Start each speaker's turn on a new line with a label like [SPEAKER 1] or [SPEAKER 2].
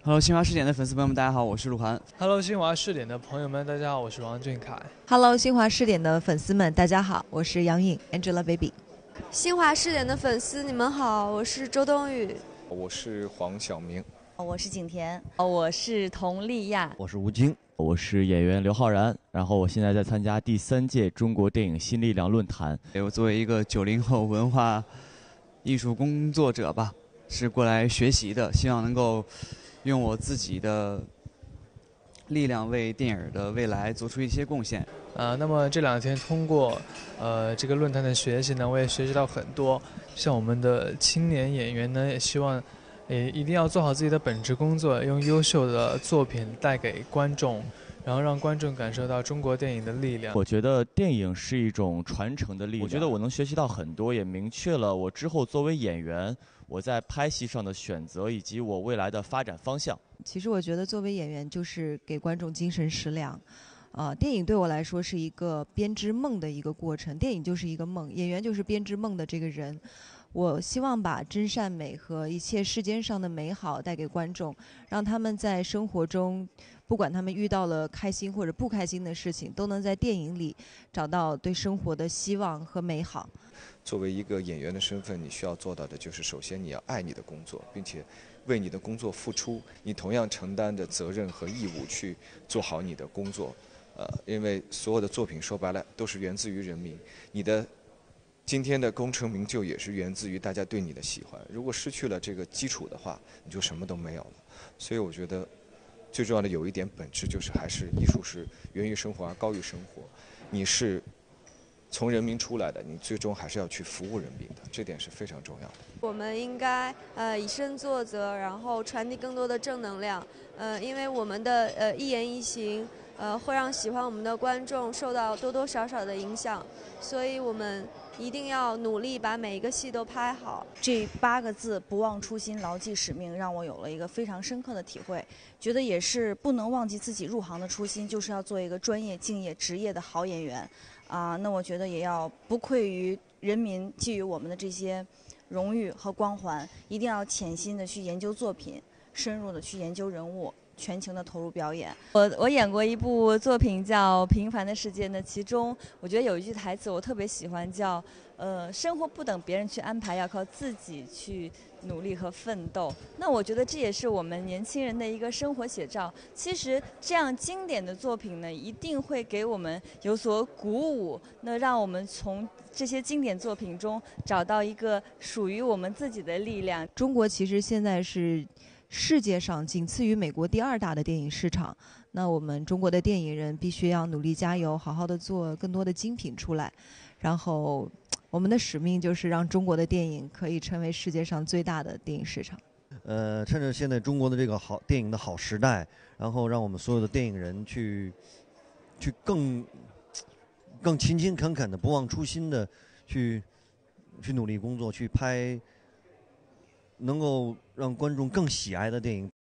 [SPEAKER 1] Hello，新华视点的粉丝朋友们，大家好，我是鹿晗。
[SPEAKER 2] Hello，新华视点的朋友们，大家好，我是王俊凯。
[SPEAKER 3] Hello，新华视点的粉丝们，大家好，我是杨颖 Angelababy。
[SPEAKER 4] 新华视点的粉丝，你们好，我是周冬雨。
[SPEAKER 5] 我是黄晓明。
[SPEAKER 6] 我是景甜。我是佟丽娅。
[SPEAKER 7] 我是吴京。
[SPEAKER 8] 我是演员刘昊然，然后我现在在参加第3届中国电影新力量论坛。
[SPEAKER 1] 我作为一个90后文化艺术工作者吧，是过来学习的，希望能够用我自己的力量为电影的未来做出一些贡献。
[SPEAKER 2] 那么这2天通过这个论坛的学习呢，我也学习到很多。像我们的青年演员呢，也希望一定要做好自己的本职工作，用优秀的作品带给观众，然后让观众感受到中国电影的力量。
[SPEAKER 8] 我觉得电影是一种传承的力量，我觉得我能学习到很多，也明确了我之后作为演员我在拍戏上的选择以及我未来的发展方向。
[SPEAKER 3] 其实我觉得作为演员就是给观众精神食粮。电影对我来说是一个编织梦的一个过程，电影就是一个梦，演员就是编织梦的这个人。我希望把真善美和一切世间上的美好带给观众，让他们在生活中，不管他们遇到了开心或者不开心的事情，都能在电影里找到对生活的希望和美好。
[SPEAKER 5] 作为一个演员的身份，你需要做到的就是首先你要爱你的工作，并且为你的工作付出，你同样承担着责任和义务去做好你的工作。因为所有的作品说白了都是源自于人民，你的今天的功成名就也是源自于大家对你的喜欢。如果失去了这个基础的话，你就什么都没有了。所以我觉得最重要的有一点本质就是还是艺术是源于生活而高于生活。你是从人民出来的，你最终还是要去服务人民的，这点是非常重要的。
[SPEAKER 4] 我们应该以身作则，然后传递更多的正能量。因为我们的一言一行会让喜欢我们的观众受到多多少少的影响，所以我们一定要努力把每一个戏都拍好。
[SPEAKER 6] 这8个字不忘初心牢记使命让我有了一个非常深刻的体会，觉得也是不能忘记自己入行的初心，就是要做一个专业敬业职业的好演员那我觉得也要不愧于人民给予我们的这些荣誉和光环，一定要潜心的去研究作品，深入的去研究人物，全情的投入表演。我演过一部作品叫《平凡的世界》，那其中我觉得有一句台词我特别喜欢，叫生活不等别人去安排，要靠自己去努力和奋斗。那我觉得这也是我们年轻人的一个生活写照。其实这样经典的作品呢，一定会给我们有所鼓舞，那让我们从这些经典作品中找到一个属于我们自己的力量。
[SPEAKER 3] 中国其实现在是世界上仅次于美国第2大的电影市场，那我们中国的电影人必须要努力加油，好好的做更多的精品出来，然后我们的使命就是让中国的电影可以成为世界上最大的电影市场。
[SPEAKER 7] 趁着现在中国的这个电影的好时代，然后让我们所有的电影人去更勤勤恳恳的不忘初心的去努力工作，去拍能够让观众更喜爱的电影。